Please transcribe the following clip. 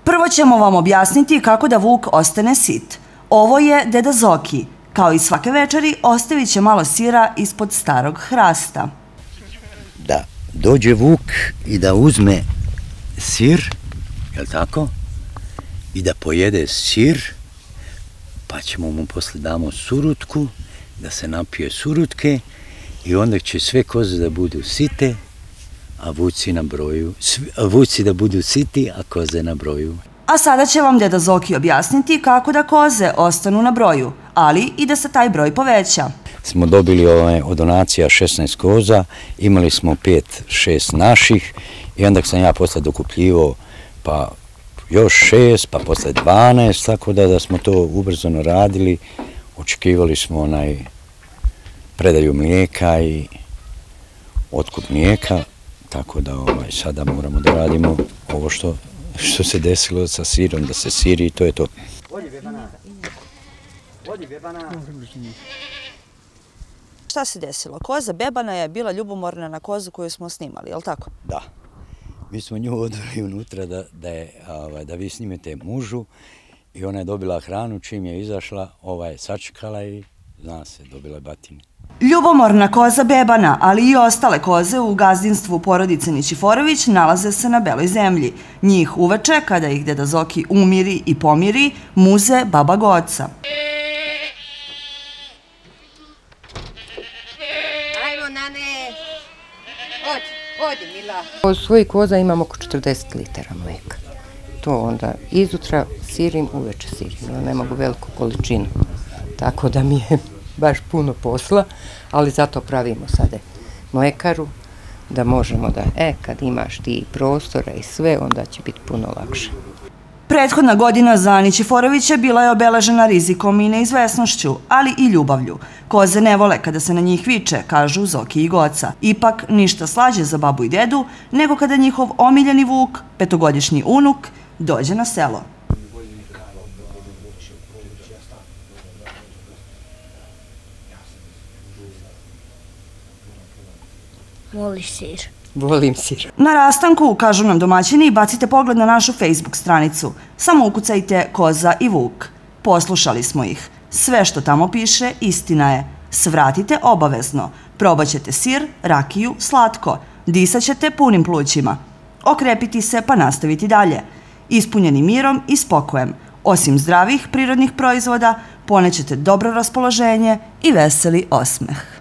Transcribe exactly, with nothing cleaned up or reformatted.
Prvo ćemo vam objasniti kako da vuk ostane sit. Ovo je Deda Zoki. Kao i svake večeri, ostavit će malo sira ispod starog hrasta. Da dođe vuk i da uzme sir, je li tako? I da pojede sir, pa ćemo mu posle damo surutku, da se napije surutke i onda će sve koze da budu site, a vuci na broju, vuci da budu siti, a koze na broju. A sada će vam Deda Zoki objasniti kako da koze ostanu na broju, ali i da se taj broj poveća. Smo dobili od donacija šesnaest koza, imali smo pet, šest naših i onda sam ja posle dokupljivao pa još šest, pa posle dvanaest, tako da da smo to ubrzano radili, očekivali smo onaj predaju mlijeka i otkup mlijeka, tako da ovaj, sada moramo da radimo ovo što, što se desilo sa sirom, da se siri i to je to. Šta se desilo? Koza Bebana je bila ljubomorna na kozu koju smo snimali, je li tako? Da. Mi smo nju odveli unutra da, da, je, ovaj, da vi snimete mužu i ona je dobila hranu, čim je izašla, ovaj, sačekala i zna se, dobila je batine. Ljubomorna koza Bebana, ali i ostale koze u gazdinstvu porodice Nićiforović nalaze se na beloj zemlji. Njih uveče, kada ih Deda Zoki umiri i pomiri, muze baba Goca. Ajmo, Nane, odi, odi, Mila. Od svojih koza imam oko četrdeset litara mlijeka. To onda izutra sirim, uveče sirim. Ne mogu veliku količinu, tako da mi je baš puno posla, ali zato pravimo sada mlekaru, da možemo da, e, kad imaš ti prostora i sve, onda će biti puno lakše. Prethodna godina za Nićiforovića bila je obeležena rizikom i neizvesnošću, ali i ljubavlju. Koze ne vole kada se na njih viče, kažu Zoki i Goca. Ipak ništa slađe za babu i dedu, nego kada njihov omiljeni vuk, petogodišnji unuk, dođe na selo. Voliš sir? Volim sir. Na rastanku, kažu nam domaćini, bacite pogled na našu Facebook stranicu. Samo ukucajte Koza i Vuk. Poslušali smo ih. Sve što tamo piše, istina je. Svratite obavezno. Probat ćete sir, rakiju, slatko. Disat ćete punim plućima. Okrepiti se pa nastaviti dalje. Ispunjeni mirom i spokojem. Osim zdravih prirodnih proizvoda, ponećete dobro raspoloženje i veseli osmeh.